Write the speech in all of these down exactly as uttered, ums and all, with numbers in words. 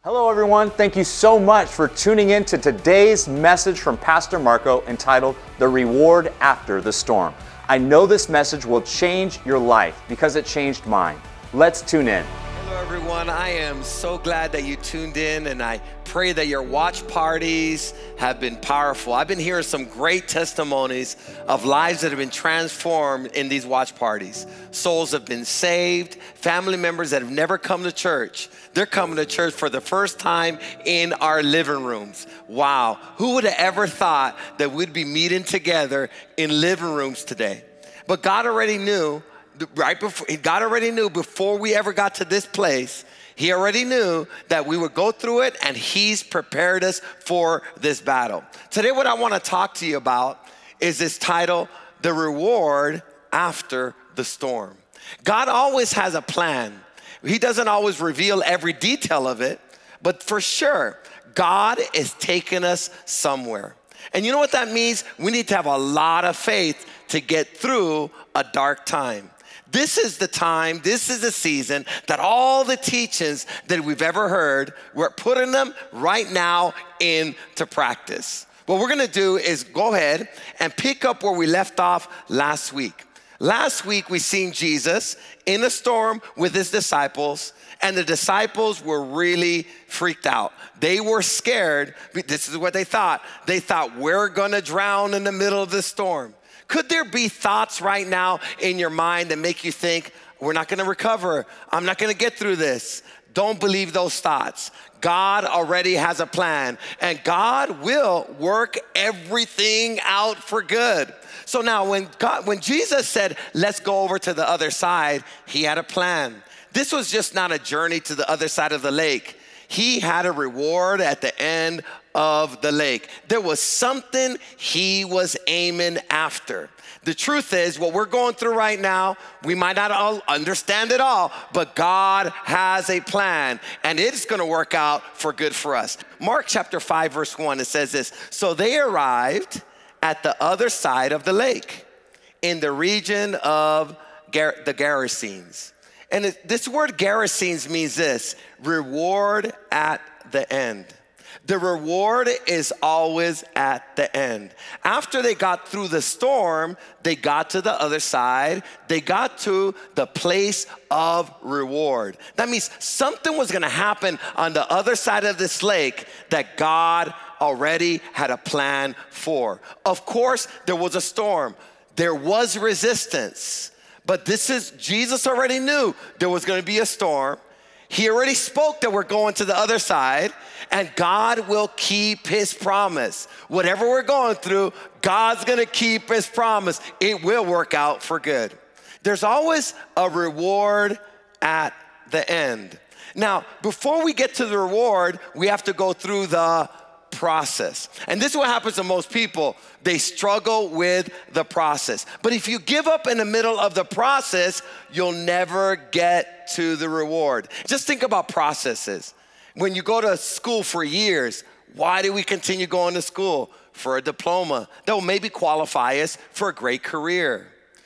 Hello everyone, thank you so much for tuning in to today's message from Pastor Marco entitled, The Reward After the Storm. I know this message will change your life because it changed mine. Let's tune in. Hello everyone, I am so glad that you tuned in, and I pray that your watch parties have been powerful. I've been hearing some great testimonies of lives that have been transformed in these watch parties. Souls have been saved, family members that have never come to church, they're coming to church for the first time in our living rooms. Wow, who would have ever thought that we'd be meeting together in living rooms today? But God already knew, right before, God already knew before we ever got to this place, He already knew that we would go through it, and He's prepared us for this battle. Today, what I want to talk to you about is this title, The Reward After the Storm. God always has a plan. He doesn't always reveal every detail of it, but for sure, God is taking us somewhere. And you know what that means? We need to have a lot of faith to get through a dark time. This is the time, this is the season that all the teachings that we've ever heard, we're putting them right now into practice. What we're gonna do is go ahead and pick up where we left off last week. Last week, we seen Jesus in a storm with his disciples, and the disciples were really freaked out. They were scared. This is what they thought. They thought, we're gonna drown in the middle of the storm. Could there be thoughts right now in your mind that make you think, we're not gonna recover, I'm not gonna get through this? Don't believe those thoughts. God already has a plan, and God will work everything out for good. So now when God, when Jesus said, let's go over to the other side, he had a plan. This was just not a journey to the other side of the lake. He had a reward at the end of the lake. There was something he was aiming after. The truth is, what we're going through right now, we might not all understand it all, but God has a plan, and it's gonna work out for good for us. Mark chapter five, verse one, it says this, so they arrived at the other side of the lake in the region of Gar the Gerasenes. And it, this word Gerasenes means this, reward at the end. The reward is always at the end. After they got through the storm, they got to the other side. They got to the place of reward. That means something was gonna happen on the other side of this lake that God already had a plan for. Of course, there was a storm. There was resistance. But this is, Jesus already knew there was gonna be a storm. He already spoke that we're going to the other side, and God will keep his promise. Whatever we're going through, God's gonna keep his promise. It will work out for good. There's always a reward at the end. Now, before we get to the reward, we have to go through the process. And this is what happens to most people. They struggle with the process. But if you give up in the middle of the process, you'll never get to the reward. Just think about processes. When you go to school for years, why do we continue going to school? For a diploma that will maybe qualify us for a great career.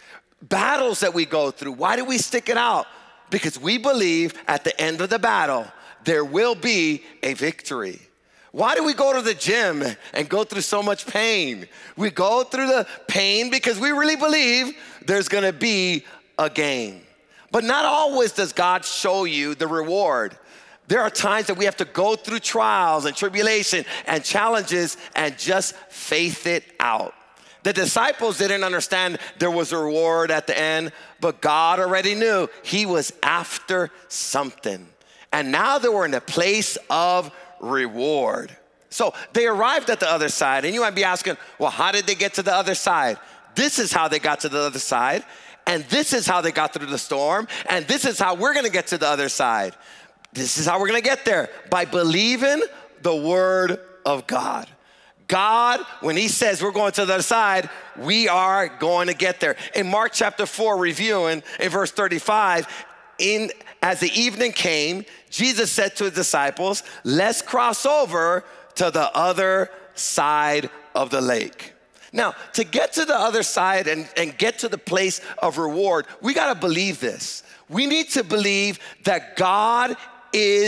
Battles that we go through, why do we stick it out? Because we believe at the end of the battle, there will be a victory. Why do we go to the gym and go through so much pain? We go through the pain because we really believe there's gonna be a gain. But not always does God show you the reward. There are times that we have to go through trials and tribulation and challenges and just faith it out. The disciples didn't understand there was a reward at the end, but God already knew he was after something. And now they were in a place of reward. So they arrived at the other side, and you might be asking, well, how did they get to the other side? This is how they got to the other side, and this is how they got through the storm, and this is how we're gonna get to the other side. This is how we're gonna get there, by believing the word of God. God, when he says we're going to the other side, we are going to get there. In Mark chapter four, reviewing in verse thirty-five, in as the evening came, Jesus said to his disciples, let's cross over to the other side of the lake. Now, to get to the other side and, and get to the place of reward, we gotta believe this. We need to believe that God is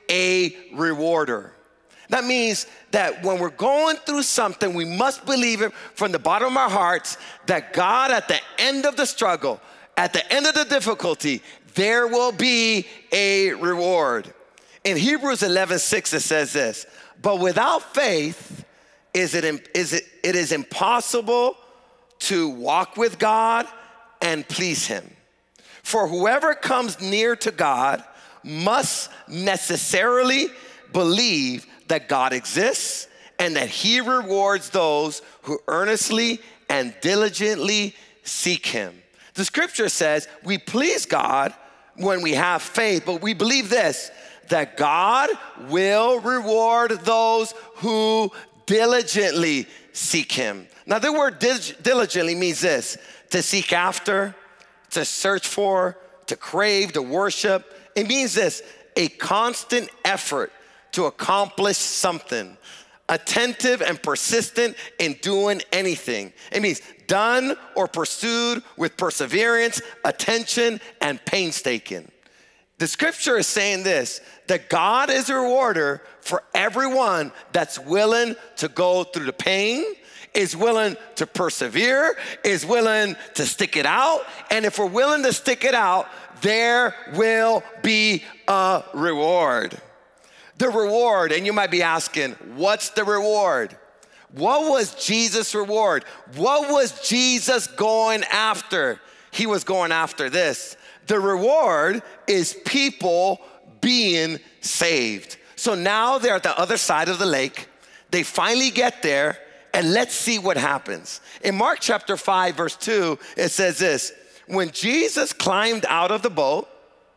a rewarder. That means that when we're going through something, we must believe it from the bottom of our hearts that God, at the end of the struggle, at the end of the difficulty, there will be a reward. In Hebrews eleven six, it says this, but without faith, is it, is it, it is impossible to walk with God and please him. For whoever comes near to God must necessarily believe that God exists and that he rewards those who earnestly and diligently seek him. The scripture says we please God when we have faith, but we believe this, that God will reward those who diligently seek him. Now the word diligently means this, to seek after, to search for, to crave, to worship. It means this, a constant effort to accomplish something, attentive and persistent in doing anything. It means done or pursued with perseverance, attention, and painstaking. The scripture is saying this, that God is a rewarder for everyone that's willing to go through the pain, is willing to persevere, is willing to stick it out. And if we're willing to stick it out, there will be a reward. The reward, and you might be asking, what's the reward? What was Jesus' reward? What was Jesus going after? He was going after this. The reward is people being saved. So now they're at the other side of the lake. They finally get there, and let's see what happens. In Mark chapter five, verse two, it says this, when Jesus climbed out of the boat,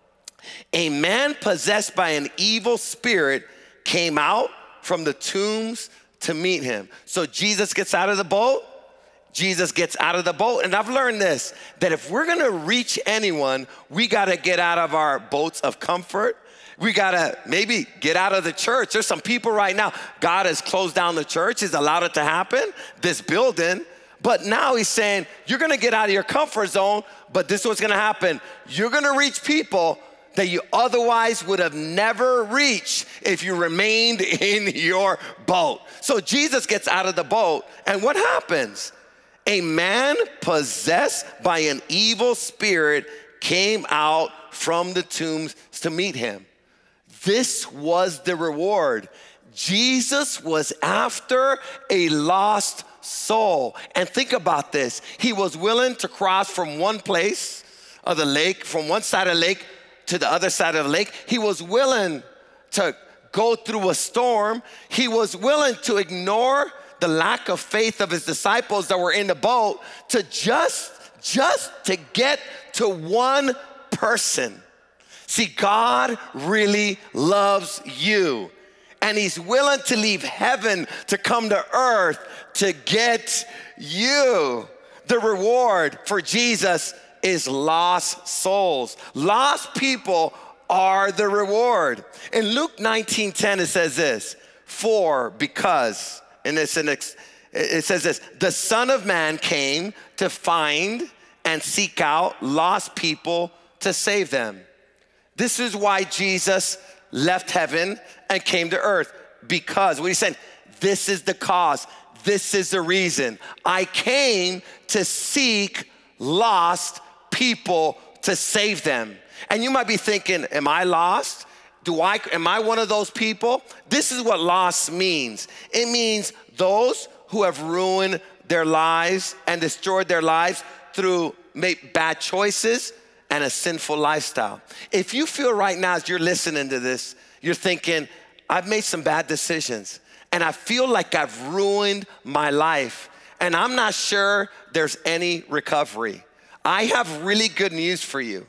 a man possessed by an evil spirit came out from the tombs to meet him. So Jesus gets out of the boat. Jesus gets out of the boat. And I've learned this, that if we're gonna reach anyone, we gotta get out of our boats of comfort. We gotta maybe get out of the church. There's some people right now, God has closed down the church, he's allowed it to happen, this building. But now he's saying, you're gonna get out of your comfort zone, but this is what's gonna happen. You're gonna reach people that you otherwise would have never reached if you remained in your boat. So Jesus gets out of the boat, and what happens? A man possessed by an evil spirit came out from the tombs to meet him. This was the reward. Jesus was after a lost soul. And think about this. He was willing to cross from one place of the lake, from one side of the lake to the other side of the lake. He was willing to go through a storm. He was willing to ignore the lack of faith of his disciples that were in the boat to just, just to get to one person. See, God really loves you, and he's willing to leave heaven to come to earth to get you. The reward for Jesus is lost souls. Lost people are the reward. In Luke nineteen ten, it says this, for, because, and it's an ex, it says this, the Son of Man came to find and seek out lost people to save them. This is why Jesus left heaven and came to earth, because, what he's saying, this is the cause, this is the reason. I came to seek lost people to save them. And you might be thinking, am I lost? Do I, am I one of those people? This is what lost means. It means those who have ruined their lives and destroyed their lives through make bad choices and a sinful lifestyle. If you feel right now as you're listening to this, you're thinking, I've made some bad decisions and I feel like I've ruined my life and I'm not sure there's any recovery. I have really good news for you.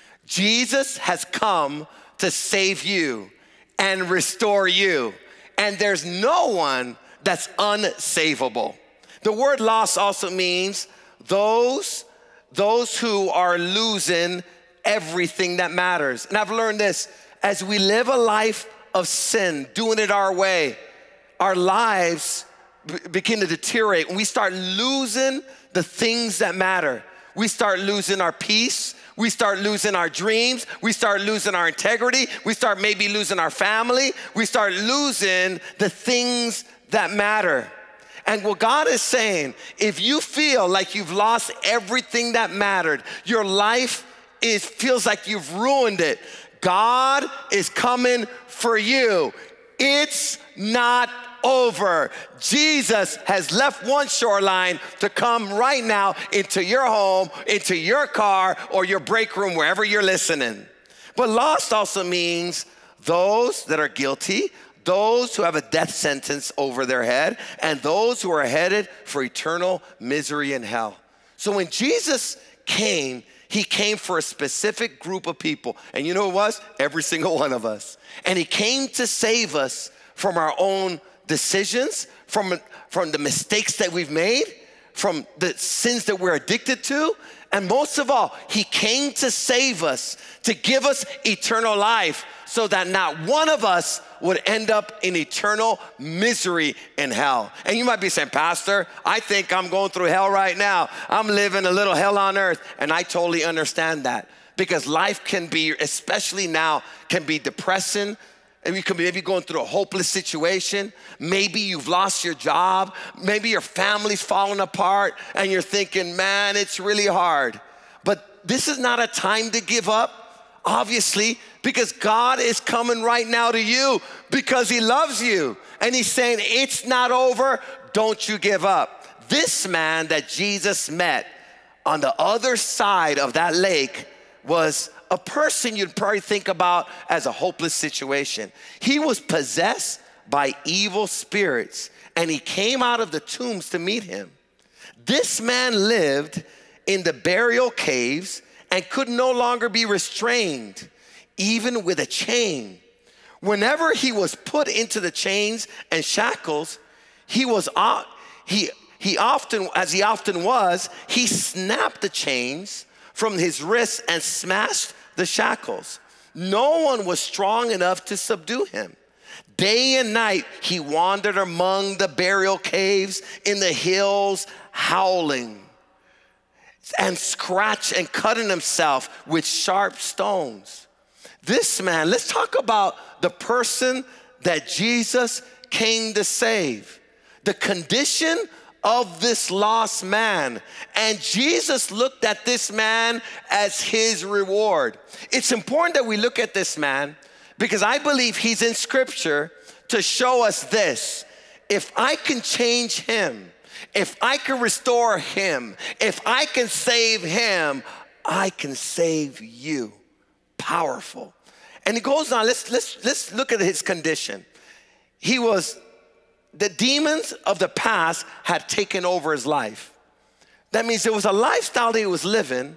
Jesus has come to save you and restore you. And there's no one that's unsavable. The word lost also means those, those who are losing everything that matters. And I've learned this, as we live a life of sin, doing it our way, our lives begin to deteriorate and we start losing the things that matter. we start losing our peace. We start losing our dreams. We start losing our integrity. We start maybe losing our family. We start losing the things that matter. And what God is saying, if you feel like you've lost everything that mattered, your life is feels like you've ruined it, God is coming for you. It's not over. Jesus has left one shoreline to come right now into your home, into your car, or your break room, wherever you're listening. But lost also means those that are guilty, those who have a death sentence over their head, and those who are headed for eternal misery in hell. So when Jesus came, he came for a specific group of people. And you know who it was? Every single one of us. And he came to save us from our own decisions, from, from the mistakes that we've made, from the sins that we're addicted to. And most of all, he came to save us, to give us eternal life, so that not one of us would end up in eternal misery in hell. And you might be saying, Pastor, I think I'm going through hell right now. I'm living a little hell on earth. And I totally understand that, because life can be, especially now, can be depressing. And you could be maybe going through a hopeless situation. Maybe you've lost your job. Maybe your family's falling apart and you're thinking, man, it's really hard. But this is not a time to give up, obviously, because God is coming right now to you because he loves you. And he's saying, it's not over, don't you give up. This man that Jesus met on the other side of that lake was a person you'd probably think about as a hopeless situation. He was possessed by evil spirits, and he came out of the tombs to meet him. This man lived in the burial caves and could no longer be restrained, even with a chain. Whenever he was put into the chains and shackles, he was he he often, as he often was, he snapped the chains from his wrists and smashed the shackles. No one was strong enough to subdue him. Day and night, he wandered among the burial caves in the hills, howling and scratch and cutting himself with sharp stones. This man, let's talk about the person that Jesus came to save. The condition of this lost man. And Jesus looked at this man as his reward. It's important that we look at this man because I believe he's in scripture to show us this. If I can change him, if I can restore him, if I can save him, I can save you. Powerful. And it goes on, let's, let's, let's look at his condition. He was The demons of the past had taken over his life. That means there was a lifestyle that he was living,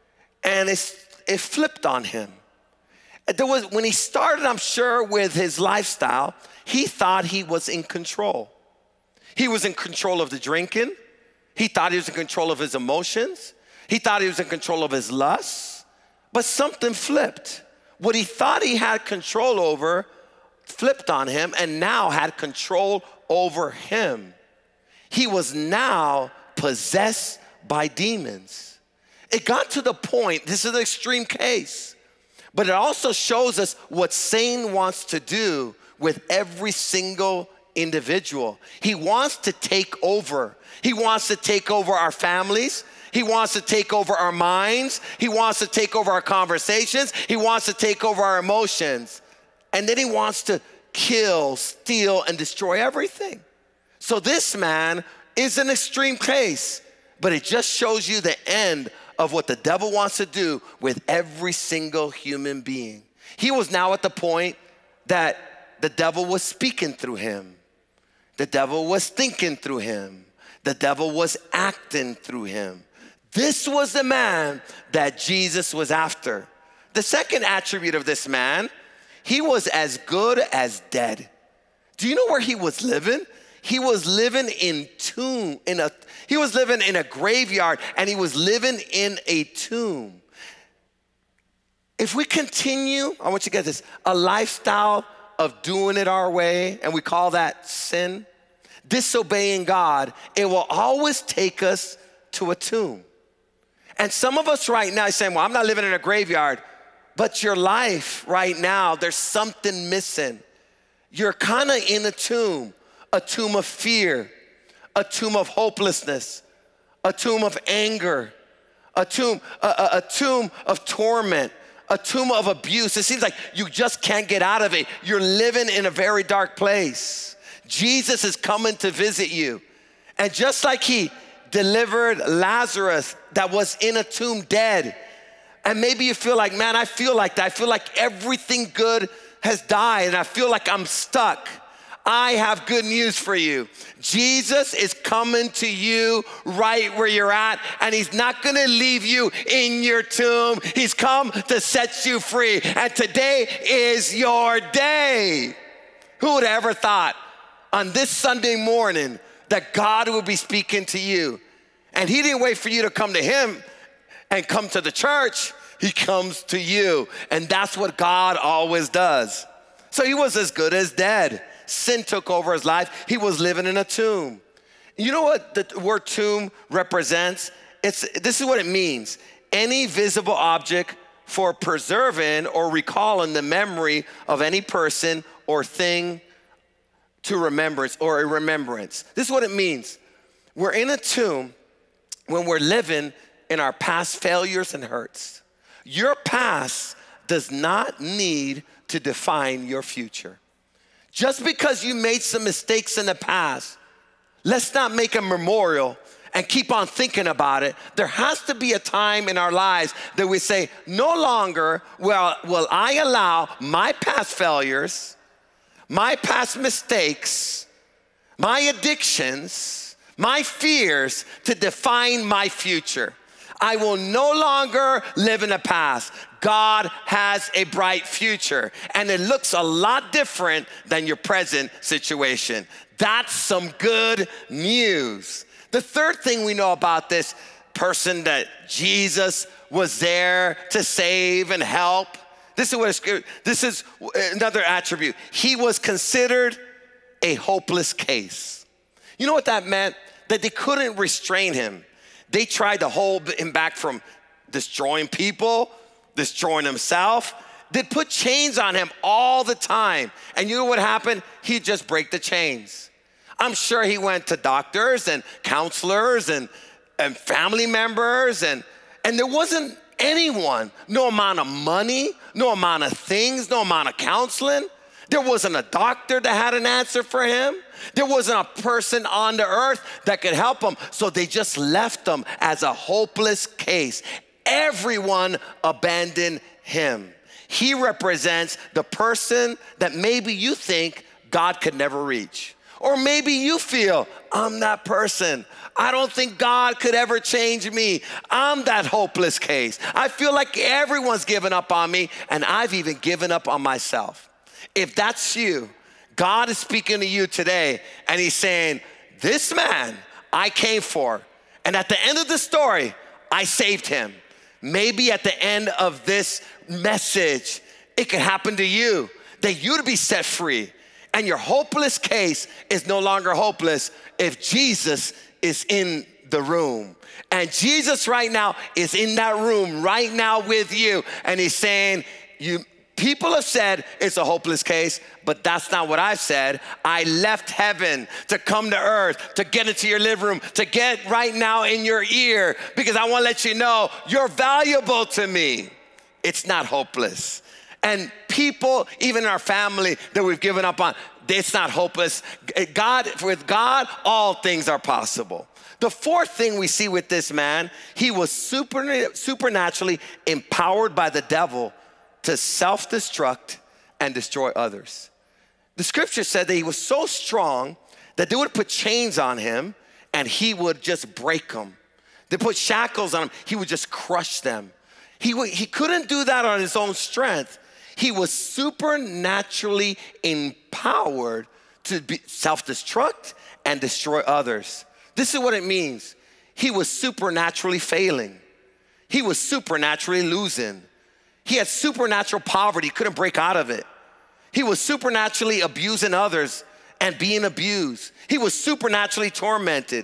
and it, it flipped on him. There was, when he started, I'm sure, with his lifestyle, he thought he was in control. He was in control of the drinking. He thought he was in control of his emotions. He thought he was in control of his lusts. But something flipped. What he thought he had control over flipped on him and now had control over him. He was now possessed by demons. It got to the point, this is an extreme case, but it also shows us what Satan wants to do with every single individual. He wants to take over. He wants to take over our families. He wants to take over our minds. He wants to take over our conversations. He wants to take over our emotions. And then he wants to kill, steal, and destroy everything. So this man is an extreme case, but it just shows you the end of what the devil wants to do with every single human being. He was now at the point that the devil was speaking through him. The devil was thinking through him. The devil was acting through him. This was the man that Jesus was after. The second attribute of this man, he was as good as dead. Do you know where he was living? He was living in tomb, in a, he was living in a graveyard, and he was living in a tomb. If we continue, I want you to get this, a lifestyle of doing it our way, and we call that sin, disobeying God, it will always take us to a tomb. And some of us right now are saying, well, I'm not living in a graveyard, but your life right now, there's something missing. You're kind of in a tomb, a tomb of fear, a tomb of hopelessness, a tomb of anger, a tomb, a, a, a tomb of torment, a tomb of abuse. It seems like you just can't get out of it. You're living in a very dark place. Jesus is coming to visit you. And just like he delivered Lazarus that was in a tomb dead, and maybe you feel like, man, I feel like that. I feel like everything good has died and I feel like I'm stuck. I have good news for you. Jesus is coming to you right where you're at, and he's not gonna leave you in your tomb. He's come to set you free, and today is your day. Who would have ever thought on this Sunday morning that God would be speaking to you? And he didn't wait for you to come to him and come to the church. He comes to you, and that's what God always does. So he was as good as dead. Sin took over his life. He was living in a tomb. You know what the word tomb represents? It's, this is what it means. Any visible object for preserving or recalling the memory of any person or thing to remembrance or a remembrance. This is what it means. We're in a tomb when we're living in our past failures and hurts. Your past does not need to define your future. Just because you made some mistakes in the past, let's not make a memorial and keep on thinking about it. There has to be a time in our lives that we say, no longer will, will I allow my past failures, my past mistakes, my addictions, my fears to define my future. I will no longer live in the past. God has a bright future, and it looks a lot different than your present situation. That's some good news. The third thing we know about this person that Jesus was there to save and help, this is what it's, this is another attribute. He was considered a hopeless case. You know what that meant? That they couldn't restrain him. They tried to hold him back from destroying people, destroying himself. They'd put chains on him all the time. And you know what happened? He'd just break the chains. I'm sure he went to doctors and counselors and, and family members, and, and there wasn't anyone, no amount of money, no amount of things, no amount of counseling. There wasn't a doctor that had an answer for him. There wasn't a person on the earth that could help him. So they just left him as a hopeless case. Everyone abandoned him. He represents the person that maybe you think God could never reach. Or maybe you feel, I'm that person. I don't think God could ever change me. I'm that hopeless case. I feel like everyone's given up on me, and I've even given up on myself. If that's you, God is speaking to you today, and he's saying, this man I came for, and at the end of the story, I saved him. Maybe at the end of this message, it could happen to you, that you'd be set free, and your hopeless case is no longer hopeless if Jesus is in the room. And Jesus right now is in that room right now with you, and he's saying, you. People have said it's a hopeless case, but that's not what I've said. I left heaven to come to earth, to get into your living room, to get right now in your ear, because I want to let you know you're valuable to me. It's not hopeless. And people, even in our family that we've given up on, it's not hopeless. God, with God, all things are possible. The fourth thing we see with this man, he was super, supernaturally empowered by the devil to self-destruct and destroy others. The scripture said that he was so strong that they would put chains on him and he would just break them. They put shackles on him, he would just crush them. He, would, he couldn't do that on his own strength. He was supernaturally empowered to be self-destruct and destroy others. This is what it means. He was supernaturally failing. He was supernaturally losing. He had supernatural poverty, couldn't break out of it. He was supernaturally abusing others and being abused. He was supernaturally tormented.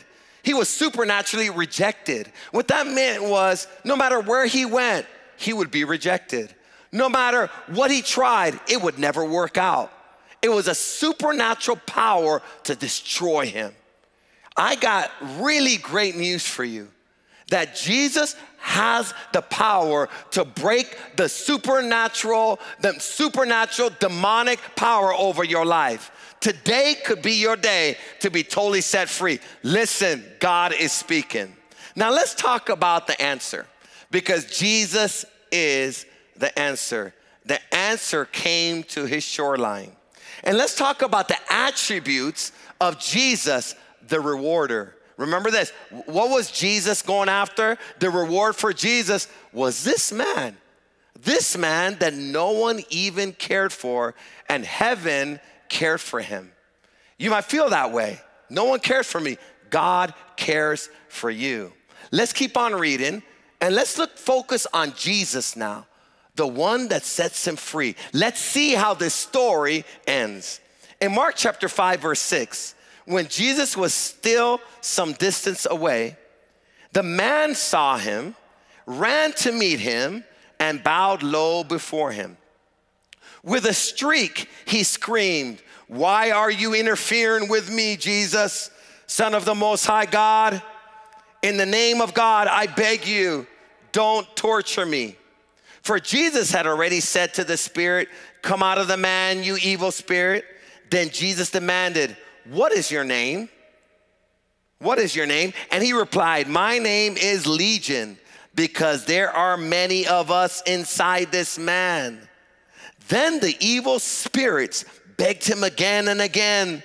He was supernaturally rejected. What that meant was no matter where he went, he would be rejected. No matter what he tried, it would never work out. It was a supernatural power to destroy him. I got really great news for you, that Jesus has the power to break the supernatural, the supernatural demonic power over your life. Today could be your day to be totally set free. Listen, God is speaking. Now let's talk about the answer, because Jesus is the answer. The answer came to his shoreline. And let's talk about the attributes of Jesus, the rewarder. Remember this, what was Jesus going after? The reward for Jesus was this man. This man that no one even cared for, and heaven cared for him. You might feel that way. No one cares for me. God cares for you. Let's keep on reading, and let's look focus on Jesus now, the one that sets him free. Let's see how this story ends. In Mark chapter five, verse six, when Jesus was still some distance away, the man saw him, ran to meet him, and bowed low before him. With a shriek, he screamed, "Why are you interfering with me, Jesus, Son of the Most High God? In the name of God, I beg you, don't torture me." For Jesus had already said to the spirit, "Come out of the man, you evil spirit." Then Jesus demanded, "What is your name? What is your name?" And he replied, "My name is Legion, because there are many of us inside this man." Then the evil spirits begged him again and again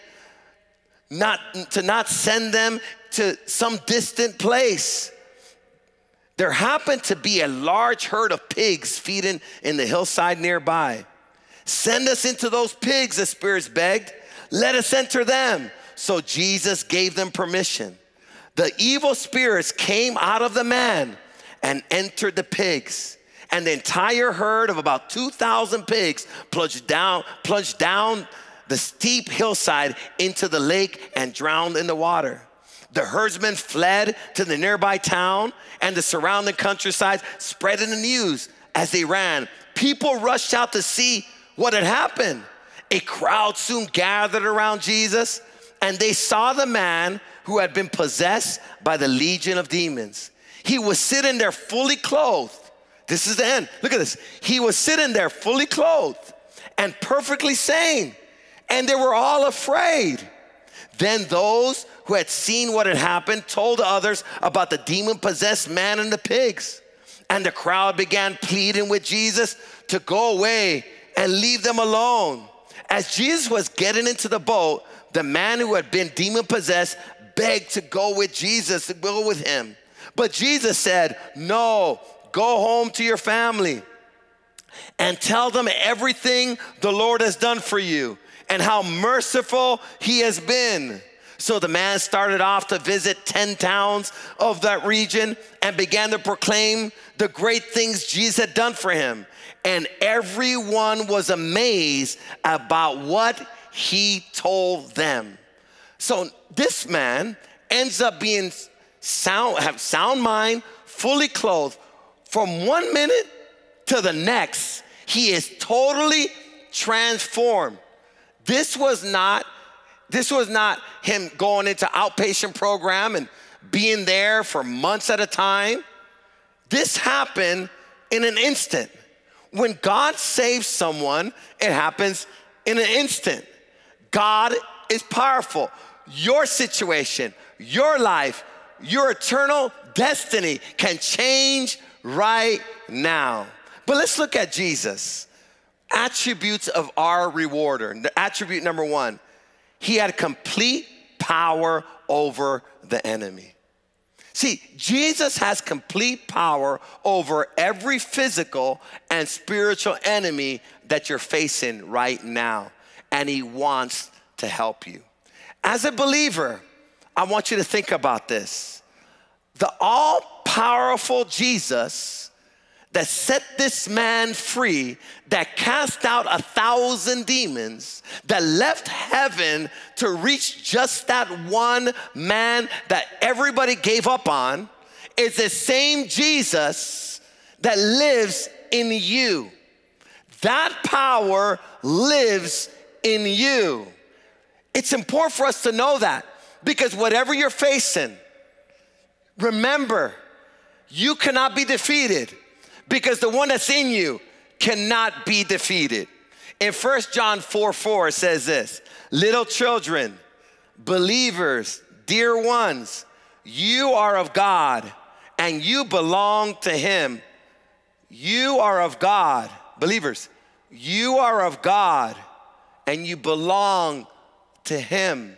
not to not send them to some distant place. There happened to be a large herd of pigs feeding in the hillside nearby. "Send us into those pigs," the spirits begged. "Let us enter them." So Jesus gave them permission. The evil spirits came out of the man and entered the pigs. And the entire herd of about two thousand pigs plunged down, plunged down the steep hillside into the lake and drowned in the water. The herdsmen fled to the nearby town, and the surrounding countryside spreading the news as they ran. People rushed out to see what had happened. A crowd soon gathered around Jesus, and they saw the man who had been possessed by the legion of demons. He was sitting there fully clothed. This is the end. Look at this. He was sitting there fully clothed and perfectly sane, and they were all afraid. Then those who had seen what had happened told others about the demon-possessed man and the pigs. And the crowd began pleading with Jesus to go away and leave them alone. As Jesus was getting into the boat, the man who had been demon-possessed begged to go with Jesus, to go with him. But Jesus said, "No, go home to your family and tell them everything the Lord has done for you and how merciful he has been." So the man started off to visit ten towns of that region and began to proclaim the great things Jesus had done for him. And everyone was amazed about what he told them. So this man ends up being sound, have sound mind, fully clothed. From one minute to the next, he is totally transformed. This was not, this was not him going into outpatient program and being there for months at a time. This happened in an instant. When God saves someone, it happens in an instant. God is powerful. Your situation, your life, your eternal destiny can change right now. But let's look at Jesus. Attributes of our rewarder. Attribute number one, he had complete power over the enemy. See, Jesus has complete power over every physical and spiritual enemy that you're facing right now, and he wants to help you. As a believer, I want you to think about this. The all-powerful Jesus that set this man free, that cast out a thousand demons, that left heaven to reach just that one man that everybody gave up on, is the same Jesus that lives in you. That power lives in you. It's important for us to know that, because whatever you're facing, remember, you cannot be defeated, because the one that's in you cannot be defeated. In First John four four, it says this: little children, believers, dear ones, you are of God and you belong to him. You are of God, believers, you are of God and you belong to him.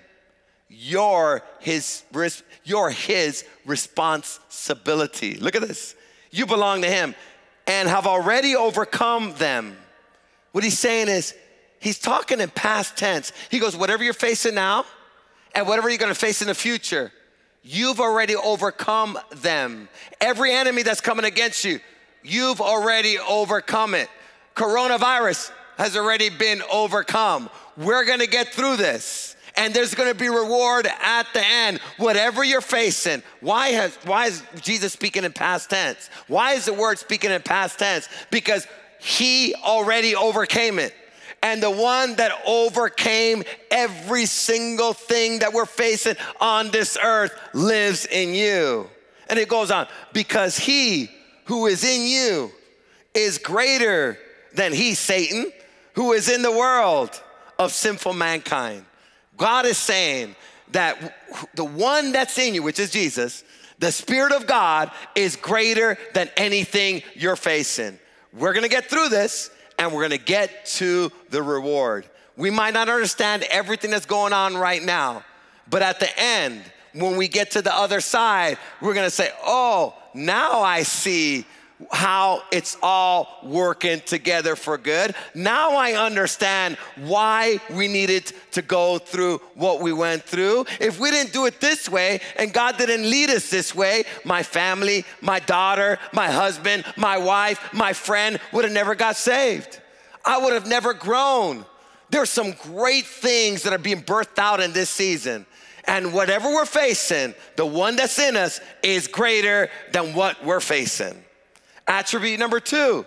You're his, you're his responsibility. Look at this. You belong to him and have already overcome them. What he's saying is, he's talking in past tense. He goes, whatever you're facing now and whatever you're gonna face in the future, you've already overcome them. Every enemy that's coming against you, you've already overcome it. Coronavirus has already been overcome. We're gonna get through this, and there's gonna be reward at the end. Whatever you're facing, why has why is Jesus speaking in past tense? Why is the word speaking in past tense? Because he already overcame it. And the one that overcame every single thing that we're facing on this earth lives in you. And it goes on, because he who is in you is greater than he, Satan, who is in the world of sinful mankind. God is saying that the one that's in you, which is Jesus, the Spirit of God, is greater than anything you're facing. We're gonna get through this, and we're gonna get to the reward. We might not understand everything that's going on right now, but at the end, when we get to the other side, we're gonna say, oh, now I see how it's all working together for good. Now I understand why we needed to go through what we went through. If we didn't do it this way and God didn't lead us this way, my family, my daughter, my husband, my wife, my friend would have never got saved. I would have never grown. There's some great things that are being birthed out in this season. And whatever we're facing, the one that's in us is greater than what we're facing. Attribute number two,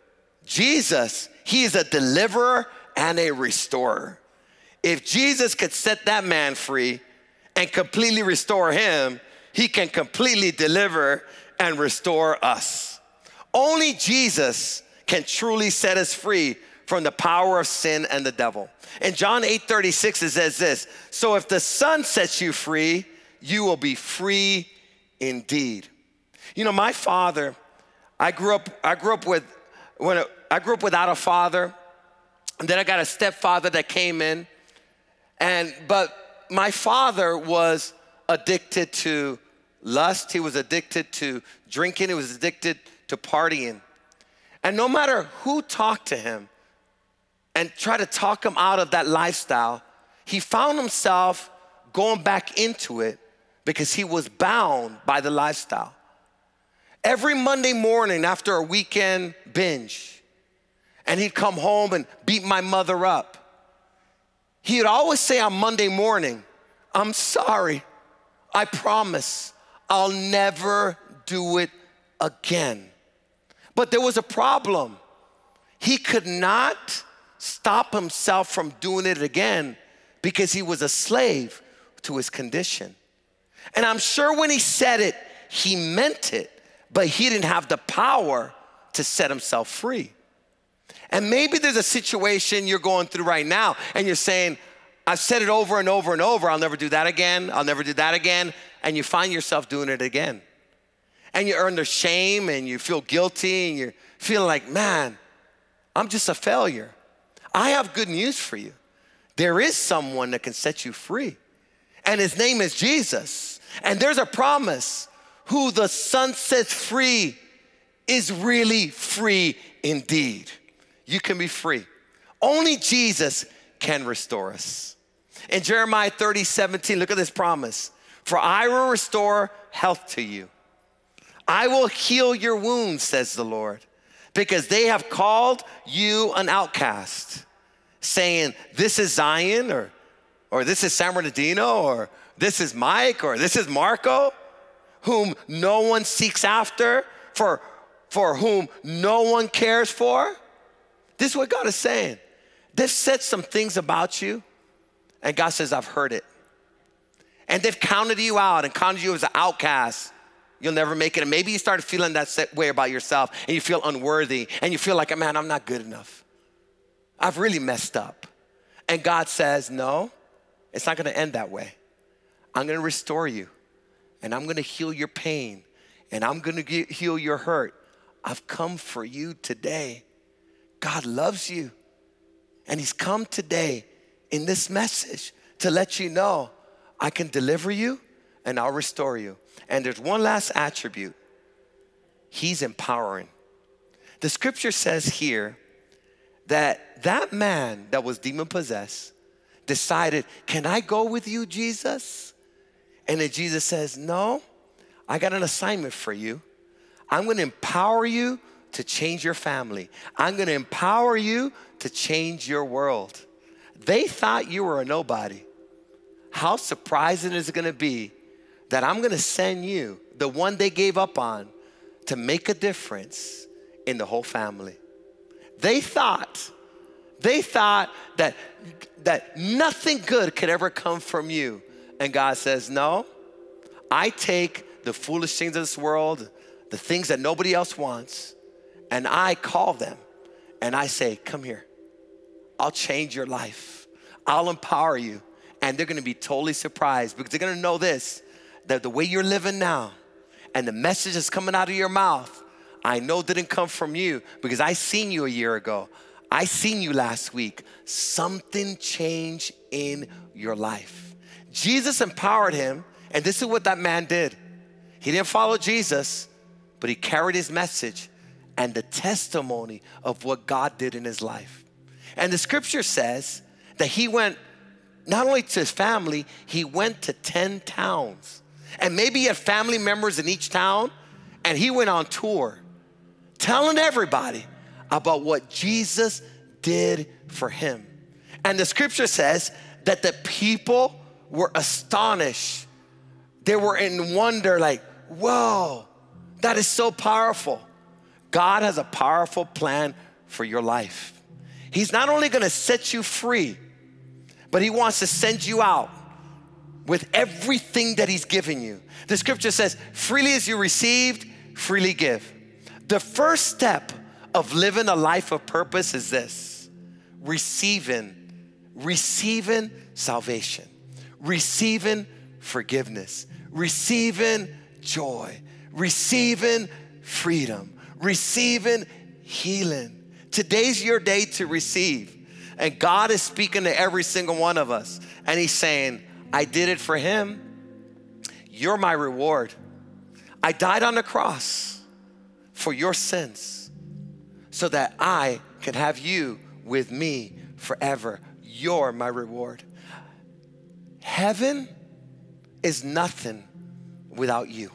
Jesus, he is a deliverer and a restorer. If Jesus could set that man free and completely restore him, he can completely deliver and restore us. Only Jesus can truly set us free from the power of sin and the devil. In John eight thirty-six, it says this: so if the Son sets you free, you will be free indeed. You know, my father, I grew up, I grew up with, when I grew up without a father, and then I got a stepfather that came in, and, but my father was addicted to lust, he was addicted to drinking, he was addicted to partying. And no matter who talked to him and tried to talk him out of that lifestyle, he found himself going back into it because he was bound by the lifestyle. Every Monday morning after a weekend binge, and he'd come home and beat my mother up, he'd always say on Monday morning, I'm sorry, I promise I'll never do it again. But there was a problem. He could not stop himself from doing it again because he was a slave to his condition. And I'm sure when he said it, he meant it, but he didn't have the power to set himself free. And maybe there's a situation you're going through right now and you're saying, I've said it over and over and over, I'll never do that again, I'll never do that again, and you find yourself doing it again. And you earn the shame and you feel guilty and you're feeling like, man, I'm just a failure. I have good news for you. There is someone that can set you free, and his name is Jesus. And there's a promise: who the Son sets free is really free indeed. You can be free. Only Jesus can restore us. In Jeremiah thirty seventeen, look at this promise: for I will restore health to you. I will heal your wounds, says the Lord. because they have called you an outcast, saying, this is Zion, or, or this is San Bernardino, or this is Mike, or this is Marco, whom no one seeks after, for, for whom no one cares for. This is what God is saying. They've said some things about you, and God says, I've heard it. And they've counted you out and counted you as an outcast. You'll never make it. And maybe you started feeling that way about yourself, and you feel unworthy, and you feel like, man, I'm not good enough. I've really messed up. And God says, no, it's not gonna end that way. I'm gonna restore you, and I'm gonna heal your pain, and I'm gonna heal your hurt. I've come for you today. God loves you, and he's come today in this message to let you know, I can deliver you and I'll restore you. And there's one last attribute. He's empowering. The scripture says here that that man that was demon-possessed decided, can I go with you, Jesus? And then Jesus says, no, I got an assignment for you. I'm gonna empower you to change your family. I'm gonna empower you to change your world. They thought you were a nobody. How surprising is it gonna be that I'm gonna send you, the one they gave up on, to make a difference in the whole family. They thought, they thought that, that nothing good could ever come from you. And God says, no, I take the foolish things of this world, the things that nobody else wants, and I call them and I say, come here. I'll change your life. I'll empower you. And they're gonna be totally surprised, because they're gonna know this, that the way you're living now and the message that's coming out of your mouth, I know didn't come from you, because I seen you a year ago. I seen you last week. Something changed in your life. Jesus empowered him, and this is what that man did. He didn't follow Jesus, but he carried his message and the testimony of what God did in his life. And the scripture says that he went not only to his family, he went to ten towns. And maybe he had family members in each town, and he went on tour telling everybody about what Jesus did for him. And the scripture says that the people were astonished. They were in wonder, like, whoa, that is so powerful. God has a powerful plan for your life. He's not only gonna set you free, but he wants to send you out with everything that he's given you. The scripture says, freely as you received, freely give. The first step of living a life of purpose is this: receiving, receiving salvation, receiving forgiveness, receiving joy, receiving freedom, receiving healing. Today's your day to receive. And God is speaking to every single one of us. And he's saying, I did it for him. You're my reward. I died on the cross for your sins so that I can have you with me forever. You're my reward. Heaven is nothing without you.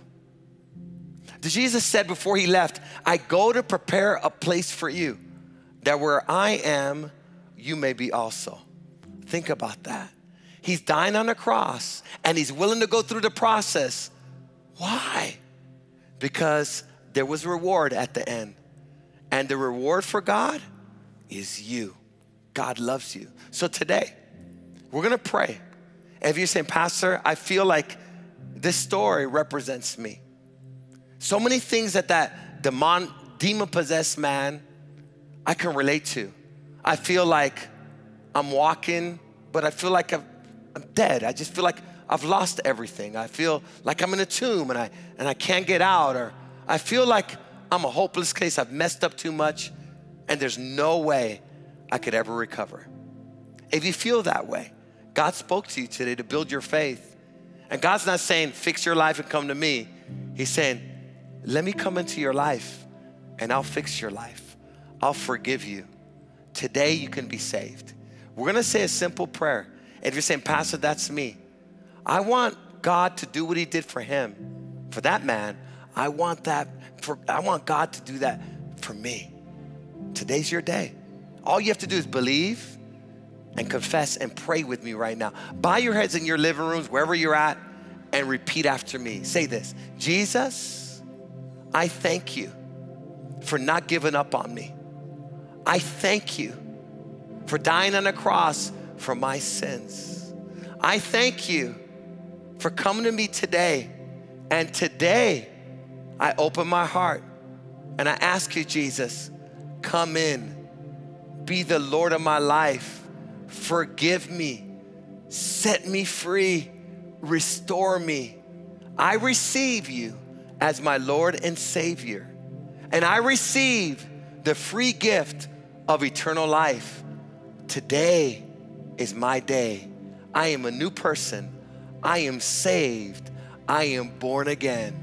Jesus said before he left, I go to prepare a place for you, that where I am, you may be also. Think about that. He's dying on a cross, and he's willing to go through the process. Why? Because there was a reward at the end. And the reward for God is you. God loves you. So today, we're gonna pray. And if you're saying, Pastor, I feel like this story represents me. So many things that that demon, demon-possessed man, I can relate to. I feel like I'm walking, but I feel like I've, I'm dead. I just feel like I've lost everything. I feel like I'm in a tomb and I, and I can't get out. Or I feel like I'm a hopeless case. I've messed up too much and there's no way I could ever recover. If you feel that way, God spoke to you today to build your faith. And God's not saying, fix your life and come to me. He's saying, let me come into your life and I'll fix your life. I'll forgive you. Today you can be saved. We're gonna say a simple prayer. If you're saying, Pastor, that's me. I want God to do what he did for him, for that man. I want that, for, I want God to do that for me. today's your day. All you have to do is believe and confess and pray with me right now. Bow your heads in your living rooms, wherever you're at, and repeat after me. Say this: Jesus, I thank you for not giving up on me. I thank you for dying on the cross for my sins. I thank you for coming to me today. And today, I open my heart and I ask you, Jesus, come in, be the Lord of my life. Forgive me, set me free, restore me. I receive you as my Lord and Savior. And I receive the free gift of eternal life. Today is my day. I am a new person. I am saved. I am born again.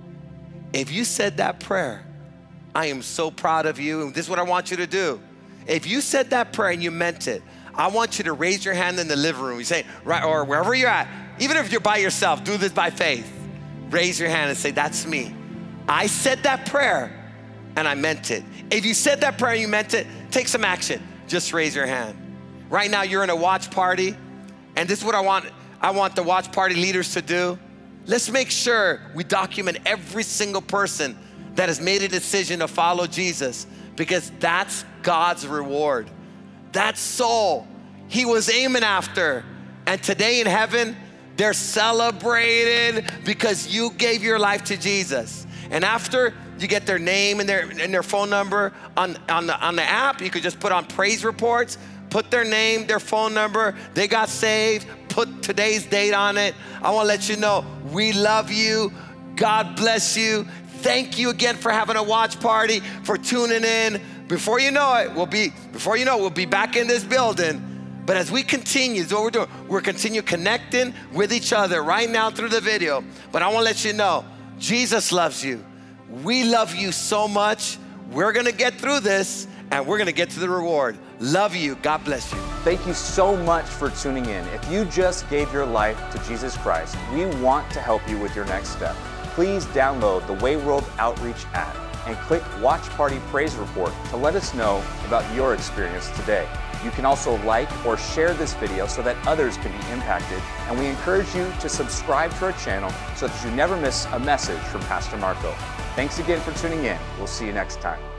If you said that prayer, I am so proud of you. And this is what I want you to do. If you said that prayer and you meant it, I want you to raise your hand in the living room. You say, right, or wherever you're at, even if you're by yourself, do this by faith. Raise your hand and say, that's me. I said that prayer and I meant it. If you said that prayer and you meant it, take some action. Just raise your hand. Right now you're in a watch party, and this is what I want, I want the watch party leaders to do. Let's make sure we document every single person that has made a decision to follow Jesus, because that's God's reward. That soul he was aiming after. And today in heaven, they're celebrated because you gave your life to Jesus. And after you get their name and their, and their phone number on, on, the, on the app, you could just put on praise reports, put their name, their phone number, they got saved, put today's date on it. I wanna let you know, we love you. God bless you. Thank you again for having a watch party, for tuning in. Before you know it, we'll be, before you know it, we'll be back in this building. But as we continue, this is what we're doing. We're continue connecting with each other right now through the video. But I wanna let you know, Jesus loves you. We love you so much. We're gonna get through this and we're gonna get to the reward. Love you, God bless you. Thank you so much for tuning in. If you just gave your life to Jesus Christ, we want to help you with your next step. Please download the Way World Outreach app and click Watch Party Praise Report to let us know about your experience today. You can also like or share this video so that others can be impacted, and we encourage you to subscribe to our channel so that you never miss a message from Pastor Marco. Thanks again for tuning in. We'll see you next time.